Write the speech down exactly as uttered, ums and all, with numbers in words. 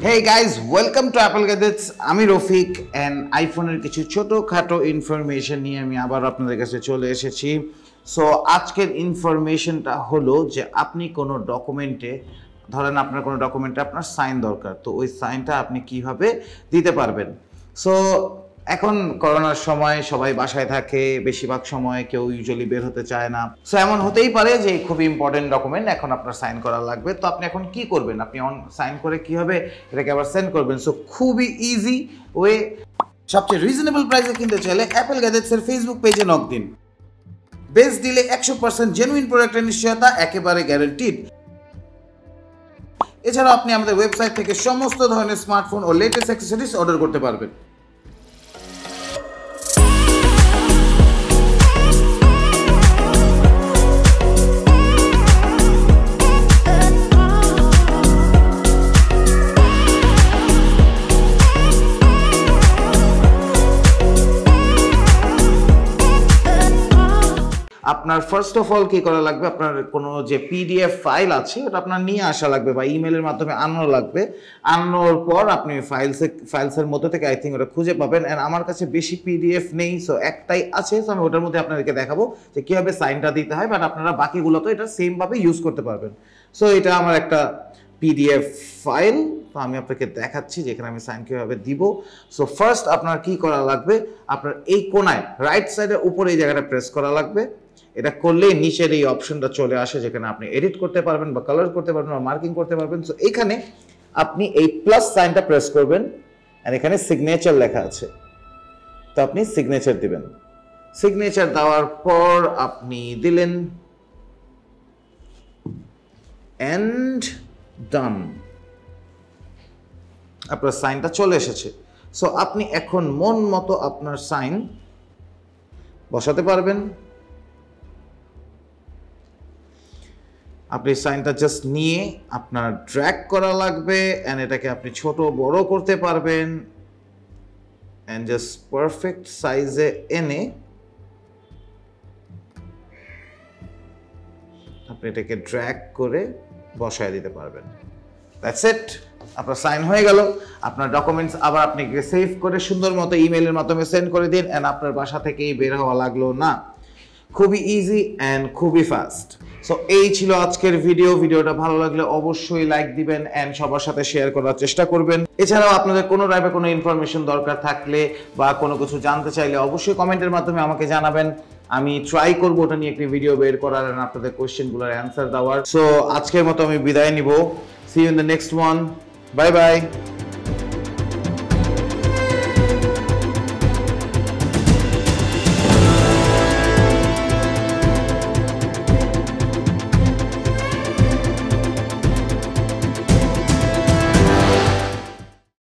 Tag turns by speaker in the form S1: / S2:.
S1: Hey guys, welcome to Apple Gadgets. আমি Rafiq and iPhone-এর কিছু ছোটখাটো ইনফরমেশন নিয়ে আমি আবার আপনাদের কাছে চলে এসেছি। সো আজকের ইনফরমেশনটা হলো যে আপনি কোনো ডকুমেন্টে ধরেন আপনার কোনো ডকুমেন্টে আপনার সাইন দরকার, তো ওই সাইনটা আপনি কিভাবে দিতে পারবেন। সো এখন করোনার সময় সবাই বাসায় থাকে, বেশিরভাগ সময় কেউ ইউজুয়ালি বের হতে চায় না। সো এমন হতেই পারে যে খুবই ইম্পর্টেন্ট ডকুমেন্ট এখন আপনার সাইন করা লাগবে, তো আপনি এখন কি করবেন, আপনি অন সাইন করে কিভাবে এটাকে আবার সেন্ড করবেন। সো খুবই ইজি ওয়ে, সবচেয়ে রিজনেবল প্রাইসে কিনতে চাইলে অ্যাপল গ্যাজেটসের ফেসবুক পেজে নক দিন। বেস্ট দিলে একশো পার্সেন্ট জেনুইন প্রোডাক্টের নিশ্চয়তা, একেবারে গ্যারান্টিড। এছাড়াও আপনি আমাদের ওয়েবসাইট থেকে সমস্ত ধরনের স্মার্টফোন ও লেটেস্ট অ্যাক্সেসরিজ অর্ডার করতে পারবেন। আপনার ফার্স্ট অফ অল কি করা লাগবে, আপনার কোনো যে পিডিএফ ফাইল আছে ওটা আপনার নিয়ে আসা লাগবে বা ইমেলের মাধ্যমে আনানো লাগবে। আনানোর পর আপনি ফাইলসে ফাইলসের মধ্যে থেকে আই থিঙ্ক ওটা খুঁজে পাবেন। অ্যান্ড আমার কাছে বেশি পিডিএফ নেই, সো একটাই আছে, সো আমি ওটার মধ্যে আপনাদেরকে দেখাবো যে কীভাবে সাইনটা দিতে হয়, বাট আপনারা বাকিগুলো তো এটা সেমভাবে ইউজ করতে পারবেন। সো এটা আমার একটা পিডিএফ ফাইল, তো আমি আপনাকে দেখাচ্ছি যেখানে আমি সাইন কীভাবে দিব। সো ফার্স্ট আপনার কি করা লাগবে, আপনার এই কোনায় রাইট সাইডের উপরে এই জায়গাটা প্রেস করা লাগবে। এটা করলে নিচের এই অপশনটা চলে আসে যেখানে আপনি এডিট করতে পারবেন বা কালার করতে পারবেন বা মার্কিং করতে পারবেন। সো এখানে আপনি এই প্লাস সাইনটা প্রেস করবেন আর এখানে সিগনেচার লেখা আছে, তো আপনি সিগনেচার দিবেন। সিগনেচার দেওয়ার পর আপনি দিলেন এন্ড ডান, আপনার সাইনটা চলে এসেছে। সো আপনি এখন মন মতো আপনার সাইন বসাতে পারবেন। আপনি সাইনটা জাস্ট নিয়ে আপনার ড্র্যাগ করা লাগবে অ্যান্ড এটাকে আপনি ছোট বড় করতে পারবেন অ্যান্ড জাস্ট পারফেক্ট সাইজে এনে আপনি এটাকে ড্র্যাগ করে বসায় দিতে পারবেন। দ্যাটস ইট, আপনার সাইন হয়ে গেল। আপনার ডকুমেন্টস আবার আপনি সেভ করে সুন্দর মতো ইমেলের মাধ্যমে সেন্ড করে দিন অ্যান্ড আপনার বাসা থেকেই বের হওয়া লাগলো না। খুবই ইজি অ্যান্ড খুবই ফাস্ট। সো এই ছিল আজকের ভিডিও। ভিডিওটা ভালো লাগলে অবশ্যই লাইক দিবেন অ্যান্ড সবার সাথে শেয়ার করার চেষ্টা করবেন। এছাড়াও আপনাদের কোনো টাইপের কোনো ইনফরমেশন দরকার থাকলে বা কোনো কিছু জানতে চাইলে অবশ্যই কমেন্টের মাধ্যমে আমাকে জানাবেন। আমি ট্রাই করবো ওটা নিয়ে একটি ভিডিও বের করার আর আপনাদের কোয়েশ্চেনগুলোর অ্যান্সার দেওয়ার। সো আজকের মতো আমি বিদায় নিব। See you in the next one. Bye by.